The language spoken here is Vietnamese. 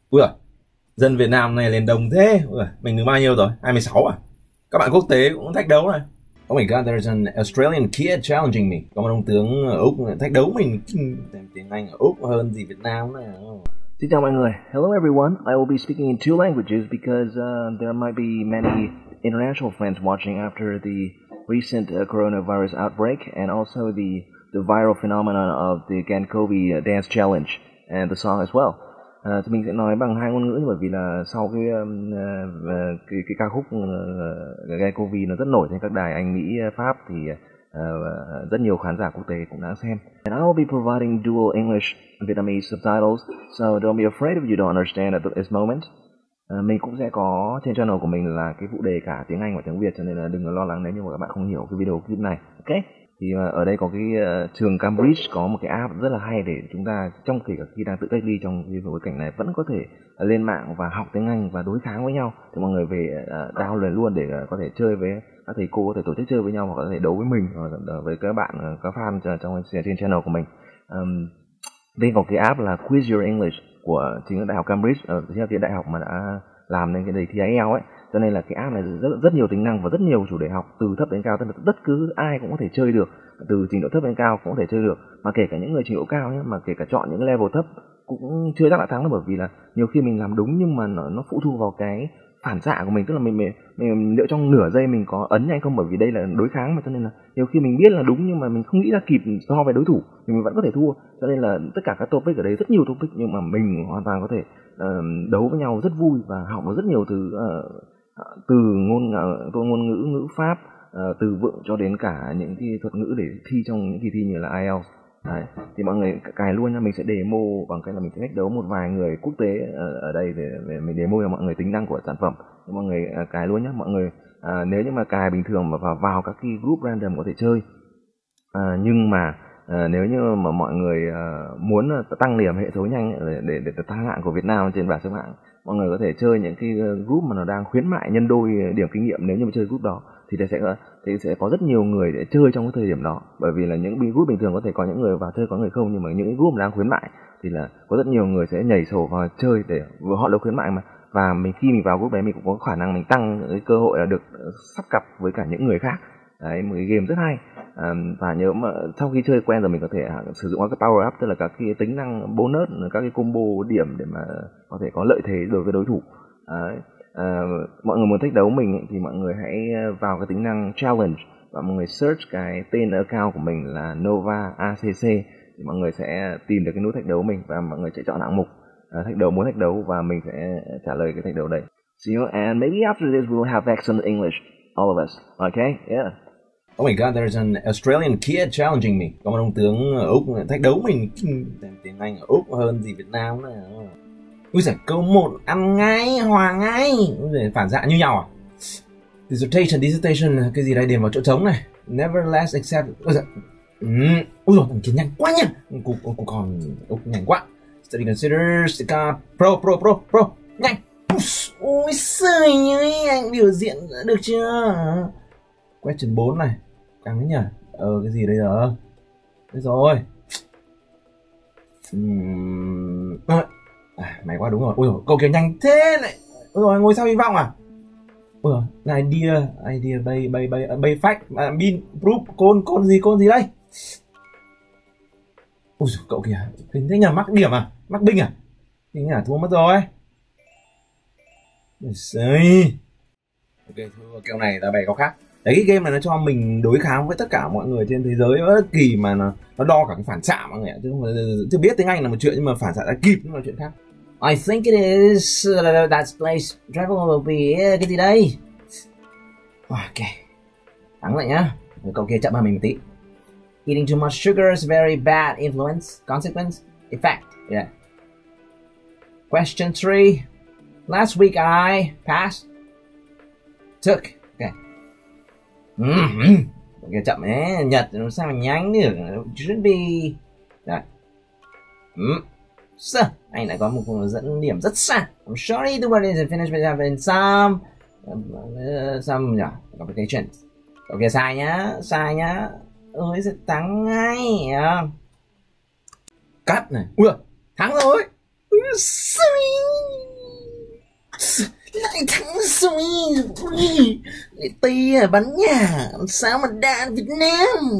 Ui giời, dân Việt Nam này lên đông thế. Ui giời, mình thứ bao nhiêu rồi? 26 à? Các bạn quốc tế cũng thách đấu này. Oh my god, there's an Australian kid challenging me. Có một ông tướng ở Úc thách đấu mình. Tiếng Anh ở Úc hơn gì Việt Nam này. Xin chào mọi người. Hello everyone. I will be speaking in two languages because there might be many international friends watching after the recent coronavirus outbreak and also the viral phenomenon of the Gankovi dance challenge and the song as well. Thì mình sẽ nói bằng hai ngôn ngữ bởi vì là sau cái ca khúc Gankovi nó rất nổi trên các đài Anh, Mỹ, Pháp thì rất nhiều khán giả quốc tế cũng đã xem. And I will be providing dual English and Vietnamese subtitles, so don't be afraid if you don't understand at this moment. Mình cũng sẽ có trên channel của mình là cái phụ đề cả tiếng Anh và tiếng Việt, cho nên là đừng có lo lắng nếu như mà các bạn không hiểu cái video clip này. Ok? Thì ở đây có cái trường Cambridge có một cái app rất là hay để chúng ta trong kể cả khi đang tự cách ly trong cái bối cảnh này vẫn có thể lên mạng và học tiếng Anh và đối kháng với nhau. Thì mọi người về download luôn để có thể chơi với các thầy cô, có thể tổ chức chơi với nhau hoặc có thể đấu với mình hoặc với các bạn, các fan trên channel của mình. Đây có cái app là Quiz Your English của chính đại học Cambridge, chính là cái đại học mà đã làm nên cái đề thi IELTS ấy. Cho nên là cái app này rất nhiều tính năng và rất nhiều chủ đề học từ thấp đến cao, tức là bất cứ ai cũng có thể chơi được, từ trình độ thấp đến cao cũng có thể chơi được, mà kể cả những người trình độ cao nhé, mà kể cả chọn những level thấp cũng chưa chắc đã thắng được, bởi vì là nhiều khi mình làm đúng nhưng mà nó phụ thuộc vào cái phản xạ của mình, tức là mình liệu trong nửa giây mình có ấn nhanh không, bởi vì đây là đối kháng mà, cho nên là nhiều khi mình biết là đúng nhưng mà mình không nghĩ ra kịp so với đối thủ thì mình vẫn có thể thua. Cho nên là tất cả các topic ở đây rất nhiều topic nhưng mà mình hoàn toàn có thể đấu với nhau rất vui và học được rất nhiều thứ, từ ngôn ngữ, ngữ pháp, từ vựng cho đến cả những cái thuật ngữ để thi trong những kỳ thi như là IELTS. Đấy, thì mọi người cài luôn nha, mình sẽ demo bằng cách là mình sẽ thách đấu một vài người quốc tế ở đây để mình demo cho mọi người tính năng của sản phẩm. Thì mọi người cài luôn nhé. Mọi người nếu như mà cài bình thường mà vào các cái group random có thể chơi, nhưng mà nếu như mà mọi người muốn tăng điểm hệ số nhanh để tăng hạng của Việt Nam trên bảng xếp hạng, mọi người có thể chơi những cái group mà nó đang khuyến mại nhân đôi điểm kinh nghiệm. Nếu như mà chơi group đó thì sẽ có rất nhiều người để chơi trong cái thời điểm đó, bởi vì là những group bình thường có thể có những người vào chơi có người không, nhưng mà những cái group mà đang khuyến mại thì là có rất nhiều người sẽ nhảy sổ vào chơi để họ được khuyến mại mà, và khi mình vào group đấy mình cũng có khả năng mình tăng cái cơ hội là được sắp cặp với cả những người khác. Đấy, một cái game rất hay. Và nhớ mà sau khi chơi quen rồi mình có thể sử dụng các cái power up, tức là các cái tính năng bonus, các cái combo điểm để mà có thể có lợi thế đối với đối thủ. Đấy. Mọi người muốn thách đấu mình ấy, thì mọi người hãy vào cái tính năng challenge và mọi người search cái tên account của mình là Nova ACC, thì mọi người sẽ tìm được cái nút thách đấu mình và mọi người sẽ chọn hạng mục thách đấu, muốn thách đấu, và mình sẽ trả lời cái thách đấu đấy. See you, and maybe after this we will have excellent English, all of us. Okay? Yeah. Oh my god, there's an Australian kid challenging me. Có một ông tướng ở Úc thách đấu mình. Tiếng Anh ở Úc hơn gì Việt Nam này. Ui giời, câu 1 ăn ngay, hòa ngay. Ui giời, phản xạ như nhau à? Dissertation, cái gì đây, điền vào chỗ trống này. Nevertheless except. Ui giời. Ui giời, thằng kia nhanh quá nhá. Cô còn Úc nhanh quá. Study considers pro. Nhanh. Ôi giời ơi, anh biểu diễn được chưa? Question 4 này. Căng đấy nhỉ? Cái gì đây giờ? Đấy rồi. Mày quá, đúng rồi. Ui dồi, câu kia nhanh thế này. Ui dồi, ngôi sao hy vọng à? Ui dồi, idea, bay fact, bin, proof, côn gì đây? Ui dồi, cậu kìa, hình thế nhỉ, mắc điểm à? Mắc binh à? Thì nhỉ, thua mất rồi. Ôi ok, thua kèo này ta bày có khác. Đấy, cái game này nó cho mình đối kháng với tất cả mọi người trên thế giới, bất kỳ mà nó đo cả cái phản xạ mọi người ạ, chứ biết tiếng Anh là một chuyện nhưng mà phản xạ đã kịp nó là chuyện khác. I think it is that place travel will be cái gì đây? Ok, thắng lại nhá. Cậu kia chậm hơn mình một tí. Eating too much sugar is very bad influence, consequence, effect. Yeah. Question 3. Last week I passed, took. Okay. Cái chậm ấy, Nhật làm sao mà nhanh được, should be. Rồi. So, anh lại có một dẫn điểm rất xa. I'm sorry the word isn't finished but having some complications. Ok, sai nhá. Ơi, sẽ thắng ngay. Cắt này. Ui, thắng rồi. Sorry. Lại thắng rồi. Ti à, bắn nhà. Sao mà đạn Việt Nam.